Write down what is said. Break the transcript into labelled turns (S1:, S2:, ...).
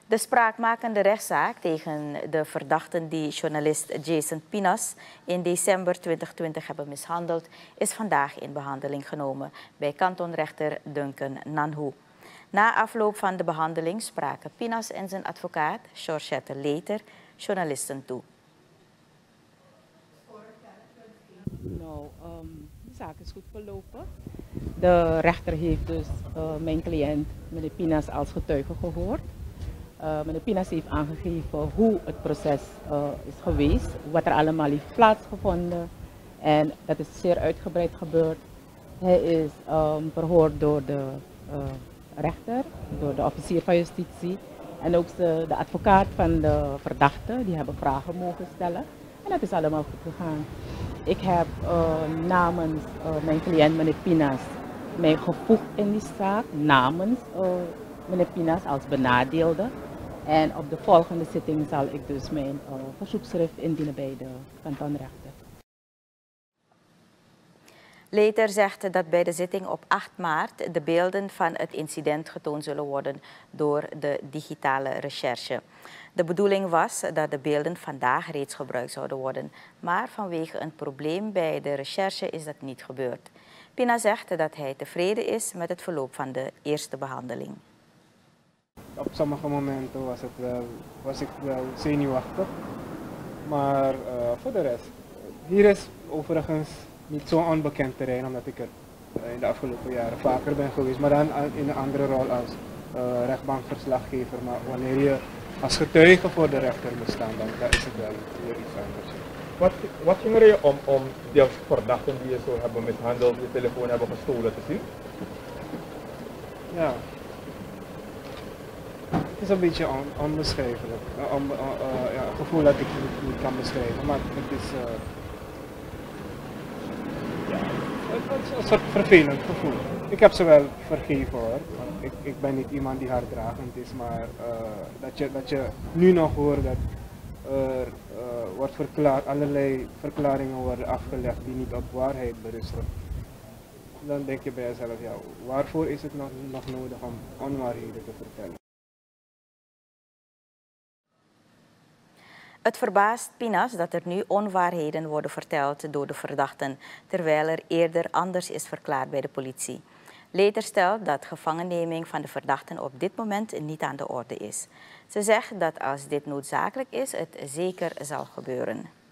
S1: De spraakmakende rechtszaak tegen de verdachten die journalist Jason Pinas in december 2020 hebben mishandeld, is vandaag in behandeling genomen bij kantonrechter Duncan Nanhu. Na afloop van de behandeling spraken Pinas en zijn advocaat, Georgette Leter, journalisten toe.
S2: Nou, de zaak is goed verlopen. De rechter heeft dus mijn cliënt, meneer Pinas, als getuige gehoord. Meneer Pinas heeft aangegeven hoe het proces is geweest, wat er allemaal heeft plaatsgevonden. En dat is zeer uitgebreid gebeurd. Hij is verhoord door de rechter, door de officier van justitie en ook de advocaat van de verdachte. Die hebben vragen mogen stellen en dat is allemaal goed gegaan. Ik heb namens mijn cliënt, meneer Pinas, mij gevoegd in die zaak, namens meneer Pinas als benadeelde. En op de volgende zitting zal ik dus mijn verzoekschrift indienen bij de kantonrechter.
S1: Leter zegt dat bij de zitting op 8 maart de beelden van het incident getoond zullen worden door de digitale recherche. De bedoeling was dat de beelden vandaag reeds gebruikt zouden worden, maar vanwege een probleem bij de recherche is dat niet gebeurd. Pina zegt dat hij tevreden is met het verloop van de eerste behandeling.
S3: Op sommige momenten was ik wel zenuwachtig, maar voor de rest. Hier is overigens niet zo'n onbekend terrein, omdat ik er in de afgelopen jaren vaker ben geweest, maar dan in een andere rol als rechtbankverslaggever. Maar wanneer je als getuige voor de rechter moet staan, dan is het wel weer iets anders.
S4: Wat ging er je om die verdachten die je zo hebben mishandeld, je telefoon hebben gestolen te zien?
S3: Ja. Het is een beetje onbeschrijfelijk. Een gevoel dat ik niet kan beschrijven, maar het is een soort vervelend gevoel. Ik heb ze wel vergeven hoor. Ik ben niet iemand die harddragend is, maar dat je nu nog hoort dat er wordt verklaard, allerlei verklaringen worden afgelegd die niet op waarheid berusten. Dan denk je bij jezelf, ja, waarvoor is het nog nodig om onwaarheden te vertellen?
S1: Het verbaast Pinas dat er nu onwaarheden worden verteld door de verdachten, terwijl er eerder anders is verklaard bij de politie. Leter stelt dat gevangenneming van de verdachten op dit moment niet aan de orde is. Ze zegt dat als dit noodzakelijk is, het zeker zal gebeuren.